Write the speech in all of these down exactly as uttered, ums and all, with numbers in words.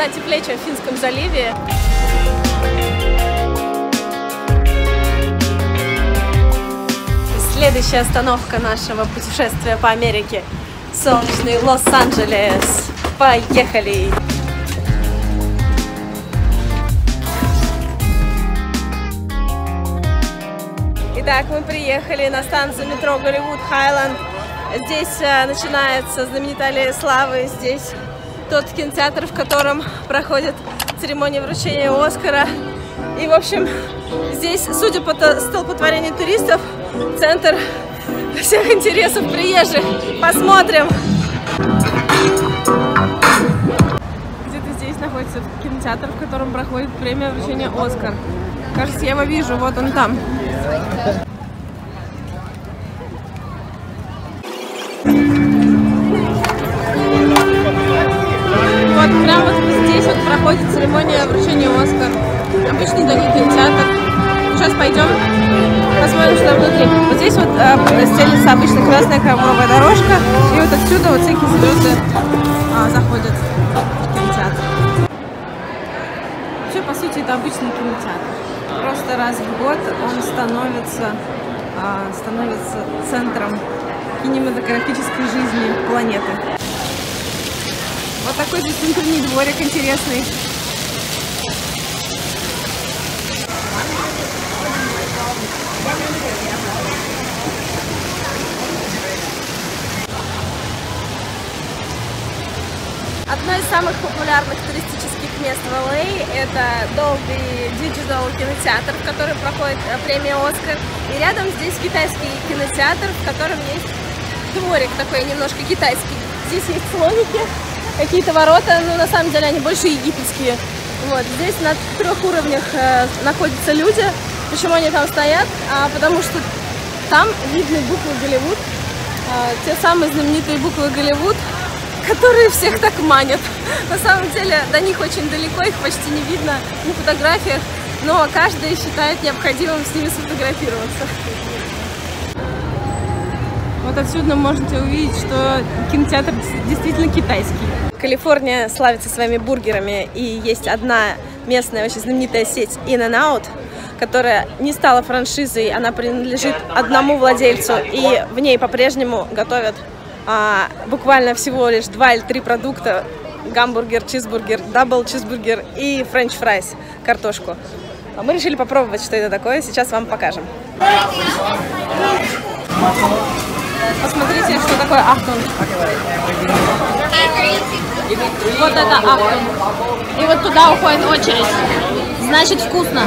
куда теплее, чем в Финском заливе. Следующая остановка нашего путешествия по Америке — солнечный Лос-Анджелес. Поехали! Итак, мы приехали на станцию метро Голливуд Хайленд. Здесь э, начинается знаменитая аллея славы. Здесь тот кинотеатр, в котором проходит церемония вручения Оскара. И, в общем, здесь, судя по столпотворению туристов, центр всех интересов приезжих. Посмотрим! Где-то здесь находится кинотеатр, в котором проходит премия вручения Оскар. Кажется, я его вижу, вот он там. Вот прямо вот здесь вот проходит церемония вручения Оскар. Обычный такой кинотеатр. Сейчас пойдем посмотрим, что там внутри. Вот здесь вот э, стелится обычно красная ковровая дорожка, и вот отсюда вот всякие звезды э, заходят в кинотеатр. Вообще, по сути, это обычный кинотеатр. Просто раз в год он становится, э, становится центром кинематографической жизни планеты. Вот такой здесь внутренний дворик интересный. Одно из самых популярных туристических мест в Эл Эй — это Dolby Digital кинотеатр, в котором проходит премия Оскар. И рядом здесь китайский кинотеатр, в котором есть дворик такой немножко китайский. Здесь есть слоники, какие-то ворота, но на самом деле они больше египетские. Вот. Здесь на трех уровнях э, находятся люди. Почему они там стоят? А, потому что там видны буквы Голливуд, э, те самые знаменитые буквы Голливуд, которые всех так манят. На самом деле до них очень далеко, их почти не видно на фотографиях, но каждый считает необходимым с ними сфотографироваться. Вот отсюда можете увидеть, что кинотеатр действительно китайский. Калифорния славится своими бургерами, и есть одна местная очень знаменитая сеть In-N-Out, которая не стала франшизой, она принадлежит одному владельцу, и в ней по-прежнему готовят а, буквально всего лишь два или три продукта: гамбургер, чизбургер, дабл чизбургер и френч-фрайс, картошку. Мы решили попробовать, что это такое, сейчас вам покажем. Посмотрите, что такое Ахтун. Вот это Ахтун. И вот туда уходит очередь. Значит, вкусно.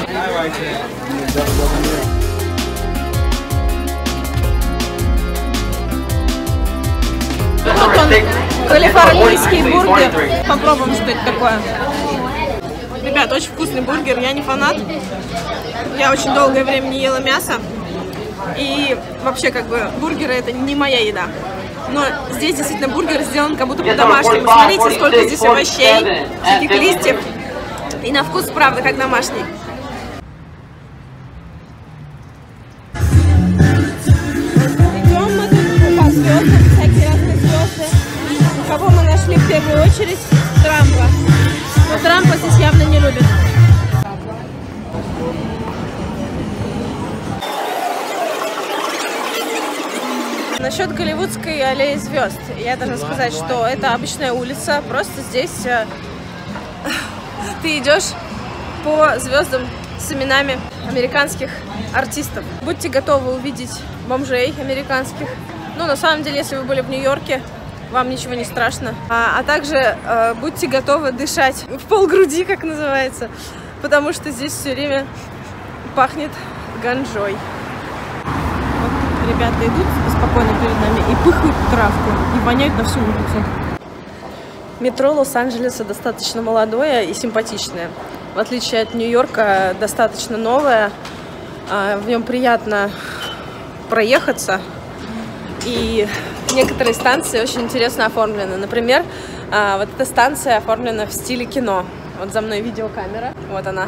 Вот он, калифорнийский бургер. Попробуем, что это такое. Ребят, очень вкусный бургер. Я не фанат. Я очень долгое время не ела мясо. И вообще, как бы, бургеры — это не моя еда. Но здесь действительно бургер сделан как будто по-домашнему. Смотрите, сколько здесь овощей, всяких листьев. И на вкус, правда, как домашний. Идем мы тут по звездам, всякие разные звезды. Кого мы нашли в первую очередь? Трампа. Но Трампа здесь явно не любят. Насчет голливудской аллеи звезд, я должна сказать, что это обычная улица, просто здесь э, ты идешь по звездам с именами американских артистов. Будьте готовы увидеть бомжей американских. Ну, на самом деле, если вы были в Нью-Йорке, вам ничего не страшно. А, а также э, будьте готовы дышать в полгруди, как называется, потому что здесь все время пахнет ганджой. Ребята идут спокойно перед нами и пыхают травку, и воняют на всю улицу. Метро Лос-Анджелеса достаточно молодое и симпатичное. В отличие от Нью-Йорка, достаточно новое. В нем приятно проехаться. И некоторые станции очень интересно оформлены. Например, вот эта станция оформлена в стиле кино. Вот за мной видеокамера. Вот она.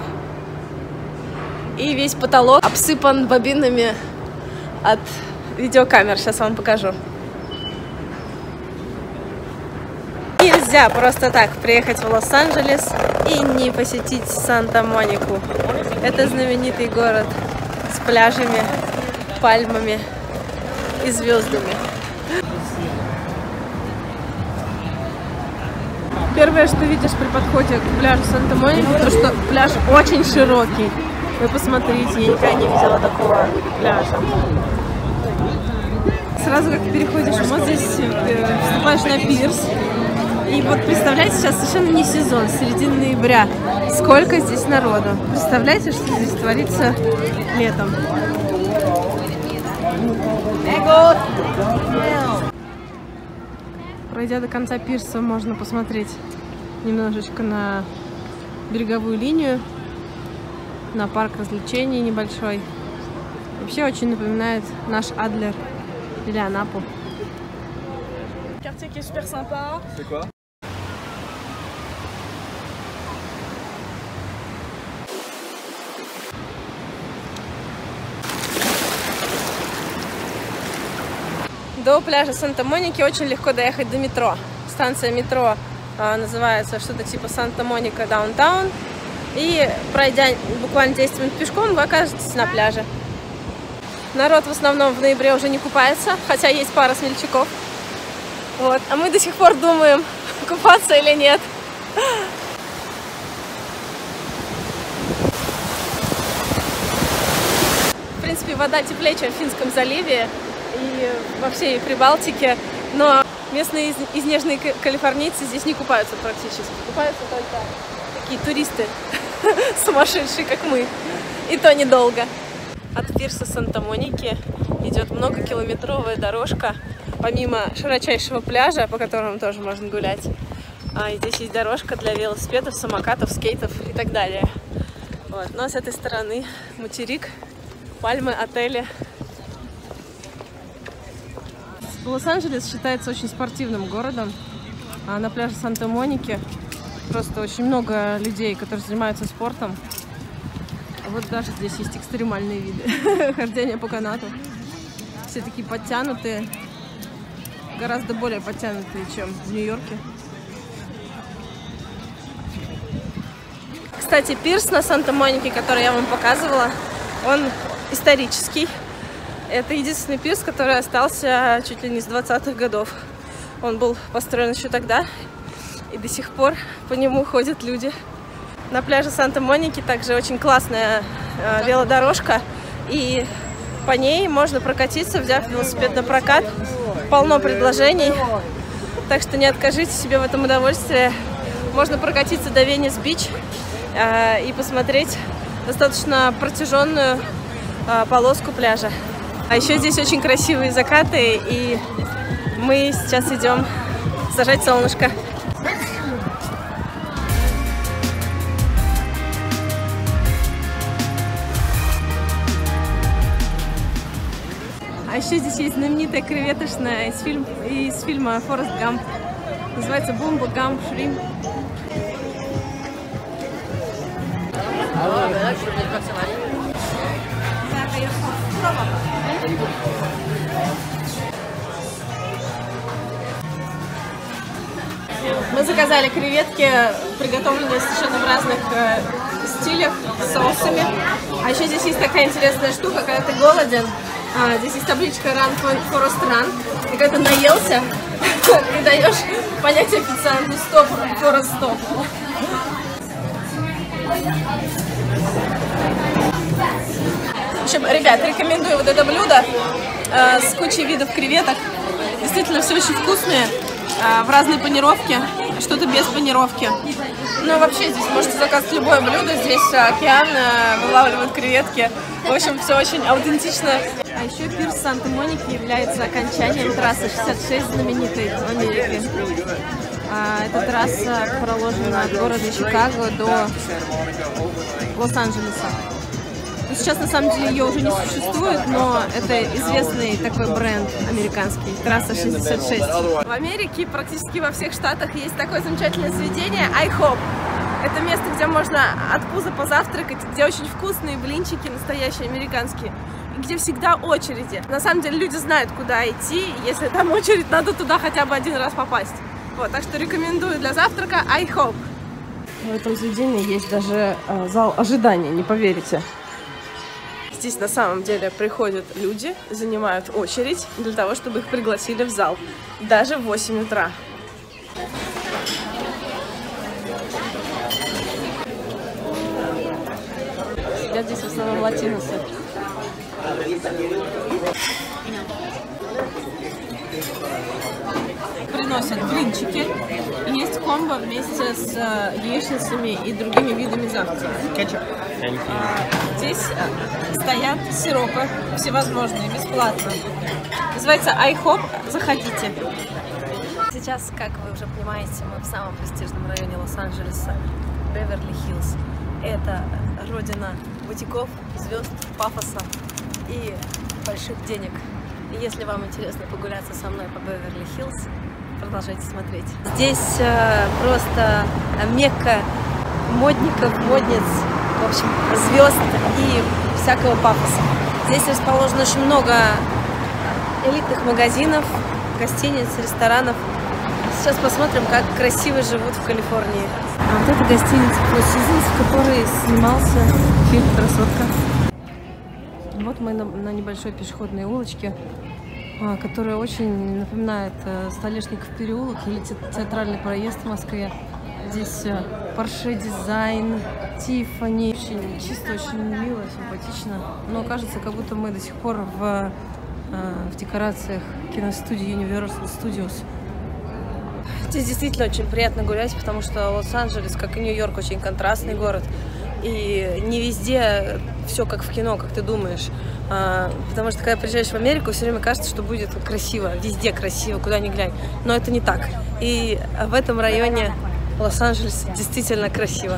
И весь потолок обсыпан бобинами от видеокамер. Сейчас вам покажу. И Нельзя просто так приехать в Лос-Анджелес и не посетить Санта-Монику. Это знаменитый город с пляжами, пальмами и звездами. Первое, что видишь при подходе к пляжу Санта-Моники, то что пляж очень широкий. Вы посмотрите, я никогда не видела такого пляжа. Сразу как переходишь, вот здесь вступаешь на пирс. И вот представляете, сейчас совершенно не сезон, середина ноября. Сколько здесь народу. Представляете, что здесь творится летом. Пройдя до конца пирса, можно посмотреть немножечко на береговую линию, на парк развлечений небольшой. Вообще очень напоминает наш Адлер или Анапу. Quartier qui est super sympa. C'est quoi? До пляжа Санта-Моники очень легко доехать до метро. Станция метро а, называется что-то типа Санта-Моника Даунтаун. И пройдя буквально десять минут пешком, вы окажетесь на пляже. Народ в основном в ноябре уже не купается, хотя есть пара смельчаков. Вот. А мы до сих пор думаем, купаться или нет. В принципе, вода теплее, чем в Финском заливе и во всей Прибалтике, но местные изнежные калифорнийцы здесь не купаются практически. Купаются только такие туристы сумасшедшие, как мы. И то недолго. От пирса Санта-Моники идет многокилометровая дорожка, помимо широчайшего пляжа, по которому тоже можно гулять. А и здесь есть дорожка для велосипедов, самокатов, скейтов и так далее. Вот. Но с этой стороны материк, пальмы, отели. Лос-Анджелес считается очень спортивным городом. А на пляже Санта-Моники просто очень много людей, которые занимаются спортом. Вот даже здесь есть экстремальные виды. Хождение по канату. Все такие подтянутые. Гораздо более подтянутые, чем в Нью-Йорке. Кстати, пирс на Санта-Монике, который я вам показывала, он исторический. Это единственный пирс, который остался чуть ли не с двадцатых годов. Он был построен еще тогда, и до сих пор по нему ходят люди. На пляже Санта-Моники также очень классная э, велодорожка, и по ней можно прокатиться, взяв велосипед на прокат. Полно предложений, так что не откажите себе в этом удовольствии. Можно прокатиться до Венес-Бич э, и посмотреть достаточно протяженную э, полоску пляжа. А еще здесь очень красивые закаты, и мы сейчас идем сажать солнышко. А еще здесь есть знаменитая креветочная из, фильм, из фильма «Форест Гамп». Называется «Бумба Гамп Шримп». Мы заказали креветки, приготовленные совершенно в разных э, стилях, с соусами. А еще здесь есть такая интересная штука, когда ты голоден. А, здесь есть табличка Run Forest Run. И когда ты наелся, ты даешь понять официанту Stop Forest Stop. В общем, ребят, рекомендую вот это блюдо э, с кучей видов креветок. Действительно, все очень вкусные, э, в разной панировке, что-то без панировки. Но вообще здесь можете заказать любое блюдо. Здесь океан, э, вылавливают креветки. В общем, все очень аутентично. А еще пирс Санта-Моники является окончанием трассы шестьдесят шесть, знаменитой в Америке. А, эта трасса проложена от города Чикаго до Лос-Анджелеса. Сейчас на самом деле ее уже не существует, но это известный такой бренд американский, трасса шестьдесят шесть. В Америке практически во всех штатах есть такое замечательное заведение IHOP. Это место, где можно от пуза позавтракать, где очень вкусные блинчики, настоящие американские, и где всегда очереди. На самом деле люди знают, куда идти, если там очередь, надо туда хотя бы один раз попасть. Вот, так что рекомендую для завтрака iHop. В этом заведении есть даже э, зал ожидания, не поверите. Здесь на самом деле приходят люди, занимают очередь для того, чтобы их пригласили в зал. Даже в восемь утра. Сидят здесь в основном латиносы. Приносят блинчики. И есть комбо вместе с яичницами и другими видами завтрака. А, здесь стоят сиропы всевозможные, бесплатно. Называется iHop. Заходите. Сейчас, как вы уже понимаете, мы в самом престижном районе Лос-Анджелеса, Беверли-Хиллз. Это родина бутиков, звезд, пафоса и больших денег. И если вам интересно погуляться со мной по Беверли-Хиллз, продолжайте смотреть. Здесь э, просто мекка модников, модниц, в общем, звезд и всякого пафоса. Здесь расположено очень много элитных магазинов, гостиниц, ресторанов. Сейчас посмотрим, как красиво живут в Калифорнии. А вот это гостиница Four Seasons, в которой снимался фильм «Красотка». Вот мы на, на небольшой пешеходной улочке, которая очень напоминает Столешников переулок или Театральный проезд в Москве. Здесь Porsche дизайн, Тиффани. Очень чисто, очень мило, симпатично. Но кажется, как будто мы до сих пор в, в декорациях киностудии Universal Studios. Здесь действительно очень приятно гулять, потому что Лос-Анджелес, как и Нью-Йорк, очень контрастный город. И не везде все как в кино, как ты думаешь. А, потому что, когда приезжаешь в Америку, все время кажется, что будет красиво. Везде красиво, куда ни глянь. Но это не так. И в этом районе Лос-Анджелес действительно красиво.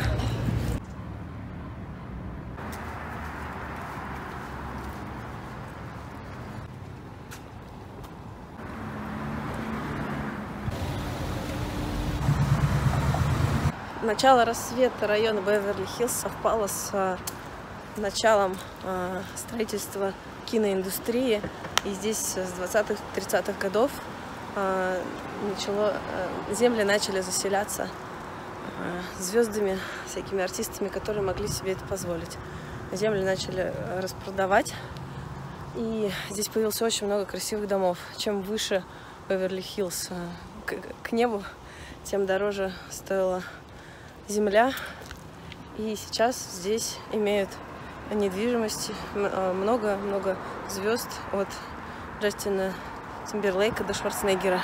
Начало рассвета района Беверли-Хиллз совпало с а, началом а, строительства киноиндустрии. И здесь с двадцатых-тридцатых годов а, начало, а, земли начали заселяться а, звездами, всякими артистами, которые могли себе это позволить. Земли начали распродавать. И здесь появилось очень много красивых домов. Чем выше Беверли-Хиллз а, к, к небу, тем дороже стоило земля, и сейчас здесь имеют недвижимость много-много звезд от Джастина Тимберлейка до Шварценеггера.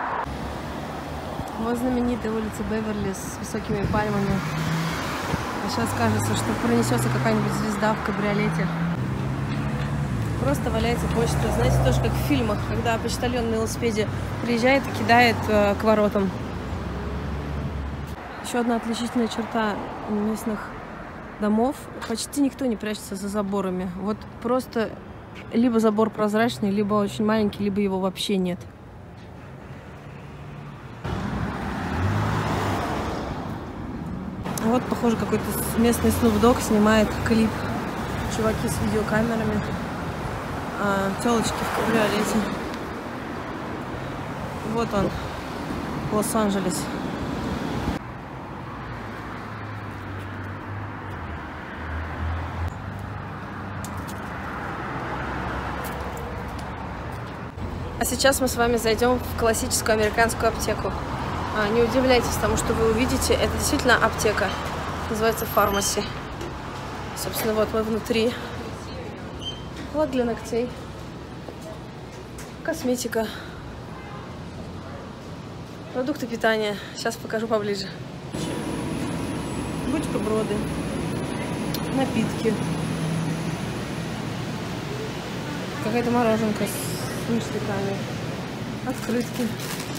Вот знаменитая улица Беверли с высокими пальмами. А сейчас кажется, что пронесется какая-нибудь звезда в кабриолете. Просто валяется почта. Знаете, тоже как в фильмах, когда почтальон на велосипеде приезжает и кидает э, к воротам. Еще одна отличительная черта местных домов. Почти никто не прячется за заборами. Вот просто либо забор прозрачный, либо очень маленький, либо его вообще нет. Вот, похоже, какой-то местный Snoop Dogg снимает клип. Чуваки с видеокамерами. А, телочки в кабриолете. Вот он, Лос-Анджелес. А сейчас мы с вами зайдем в классическую американскую аптеку. А, не удивляйтесь тому, что вы увидите. Это действительно аптека. Называется Pharmacy. Собственно, вот мы внутри. Лак для ногтей. Косметика. Продукты питания. Сейчас покажу поближе. Бутерброды. Напитки. Какая-то мороженка с ништяками. Открытки.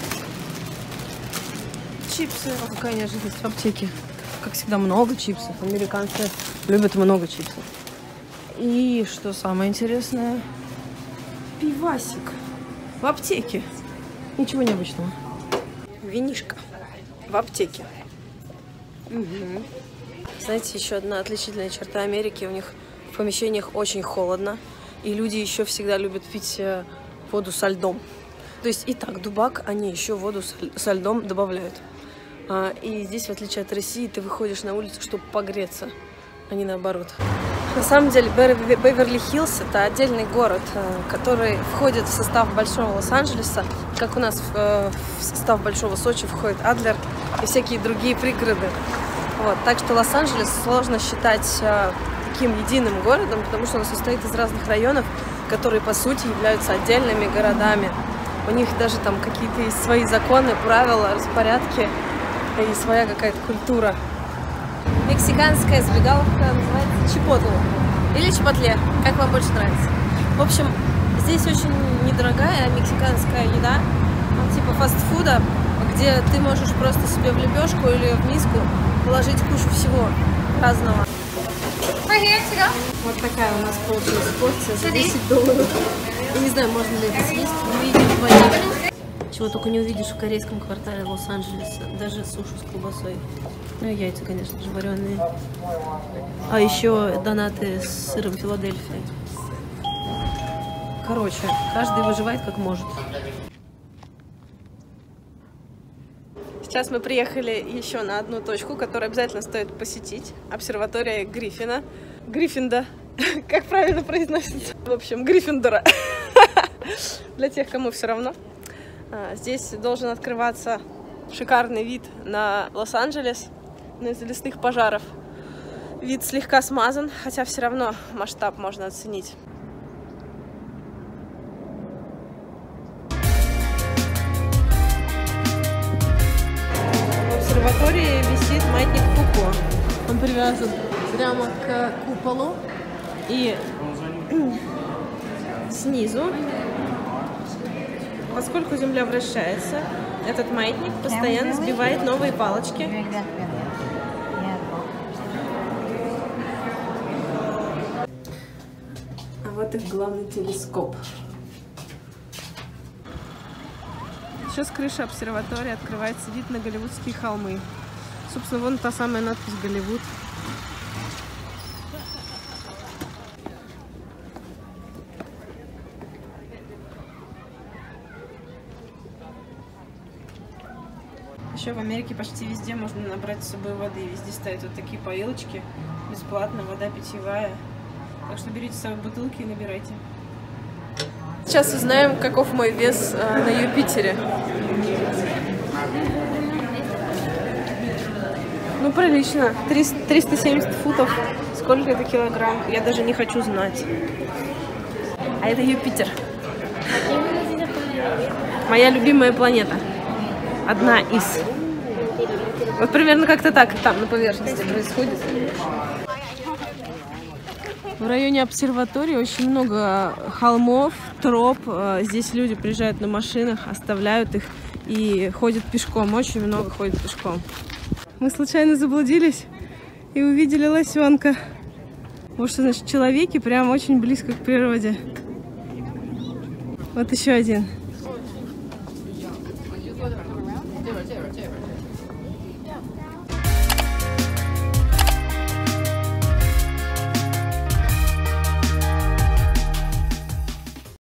Чипсы. О, какая неожиданность в аптеке. Как всегда, много чипсов. Американцы любят много чипсов. И что самое интересное? Пивасик. В аптеке. Ничего необычного. Винишко. В аптеке. Угу. Знаете, еще одна отличительная черта Америки. У них в помещениях очень холодно. И люди еще всегда любят пить воду со льдом. То есть и так дубак, они еще воду со льдом добавляют. А, и здесь, в отличие от России, ты выходишь на улицу, чтобы погреться, а не наоборот. На самом деле Беверли-Хиллз — это отдельный город, который входит в состав Большого Лос-Анджелеса, как у нас в состав Большого Сочи входит Адлер и всякие другие пригороды. Вот. Так что Лос-Анджелес сложно считать таким единым городом, потому что он состоит из разных районов, которые по сути являются отдельными городами. У них даже там какие-то есть свои законы, правила, распорядки и своя какая-то культура. Мексиканская забегаловка называется Чипотле. Или Чипотле, как вам больше нравится. В общем, здесь очень недорогая мексиканская еда, типа фастфуда, где ты можешь просто себе в лепешку или в миску положить кучу всего разного. Вот такая у нас получилась порция за десять долларов. Я не знаю, можно ли это съесть, увидеть. Чего только не увидишь в корейском квартале Лос-Анджелеса. Даже сушу с колбасой. Ну и яйца, конечно же, вареные. А еще донаты с сыром Филадельфия. Короче, каждый выживает как может. Сейчас мы приехали еще на одну точку, которую обязательно стоит посетить. Обсерватория Гриффина. Гриффинда. Как правильно произносится? В общем, Гриффиндора. Для тех, кому все равно. Здесь должен открываться шикарный вид на Лос-Анджелес, на из лесных пожаров. Вид слегка смазан, хотя все равно масштаб можно оценить. В обсерватории висит маятник Фуко. Он привязан прямо к куполу и снизу. Поскольку Земля вращается, этот маятник постоянно сбивает новые палочки. А вот их главный телескоп. Еще с крыши обсерватории открывается вид на голливудские холмы. Собственно, вон та самая надпись «Голливуд». Еще в Америке почти везде можно набрать с собой воды. Везде стоят вот такие поилочки. Бесплатно, вода питьевая. Так что берите с собой бутылки и набирайте. Сейчас узнаем, каков мой вес э, на Юпитере. Ну, прилично. триста семьдесят футов. Сколько это килограмм? Я даже не хочу знать. А это Юпитер. Моя любимая планета. Одна из. Вот примерно как-то так там на поверхности происходит. В районе обсерватории очень много холмов, троп. Здесь люди приезжают на машинах, оставляют их и ходят пешком. Очень много ходят пешком. Мы случайно заблудились и увидели лосенка. Вот что значит человеки прям очень близко к природе. Вот еще один.